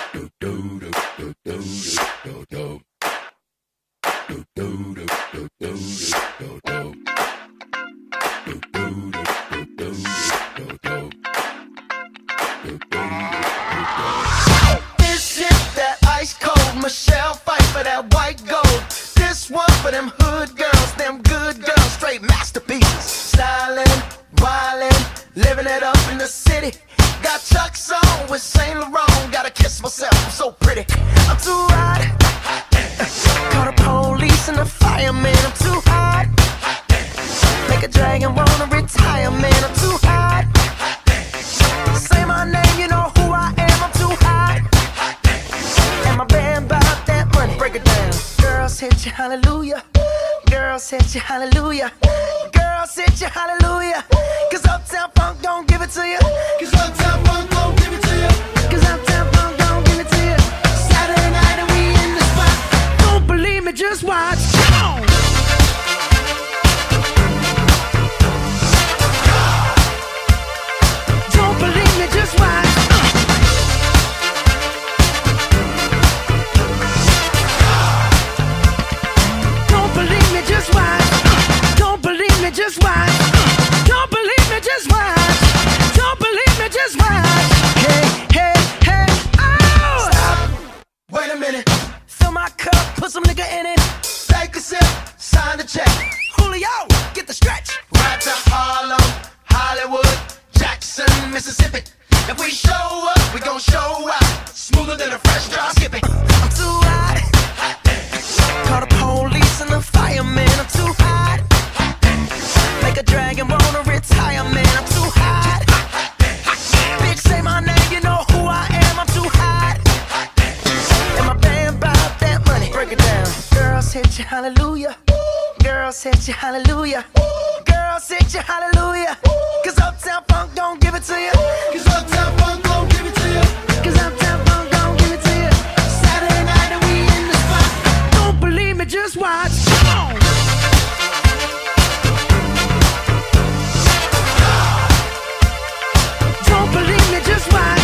This is that ice cold Michelle fight for that white gold. This one for them hood girls, them good girls, straight masterpieces. Stylin', wildin', living it up in the city. Got Chuck's on with Saint Laurent. Gotta kiss myself, I'm so pretty. I'm too hot. Call the police and the fireman. I'm too hot. Make a dragon wanna retire, man. I'm too hot. Say my name, you know who I am. I'm too hot. And my band bought that money. Break it down. Girls hit you, hallelujah. Girls hit you, hallelujah. Girls hit you, hallelujah. Cause Uptown Funk don't give it to you. Cause Uptown Funk don't give it to you. Cause Uptown Funk don't give it to you. Saturday night and we in the spot. Don't believe me, just watch. Come on. Don't believe me, just watch. Don't believe me, just watch. Don't believe me, just watch. Don't believe me, just watch. Don't believe me, just watch. Hey, hey, hey, oh! Stop. Wait a minute. Fill my cup, put some nigga in it. Take a sip, sign the check. Julio, get the stretch. Right to Harlem, Hollywood, Jackson, Mississippi. If we show up, we gon' show out. Smoother than a fresh drop skipping. I'm too hot. Call the police and the fireman. I'm too hot. Make a dragon wanna retire, man. I'm too hot. Bitch, say my name, you know who I am. I'm too hot. And my band bought that money. Break it down. Girls hit you, hallelujah. Girls hit you, hallelujah. Girls hit you, hallelujah. Cause Uptown Funk don't give it to you. Cause Uptown Funk don't give it to you. Cause Uptown Funk don't give it to you. Saturday night and we in the spot. Don't believe me, just watch. Come on. Don't believe me, just watch.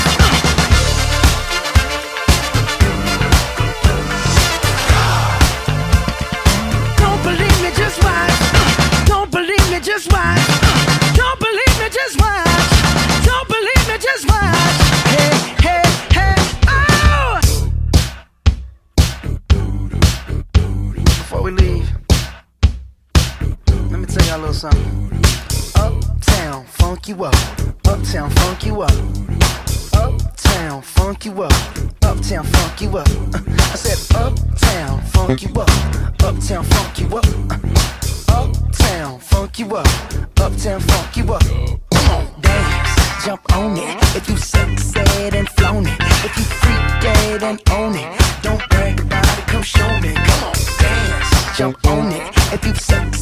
Don't believe me, just watch. Don't believe me, just watch. Don't believe me, just watch. Don't believe me, just watch. Hey, hey, hey, oh! Before we leave, let me tell y'all a little something. Uptown, funk you up. Uptown, funk you up. Uptown, funk you up. Uptown, funk you up. I said uptown, funk you up. Uptown, funk you up. Uptown, funk you up. Uptown, funk you up. Come on, dance, jump on it. If you sexed and flown it. If you freak dead and own it. Don't brag about it, come show me. Come on, dance, jump on it. If you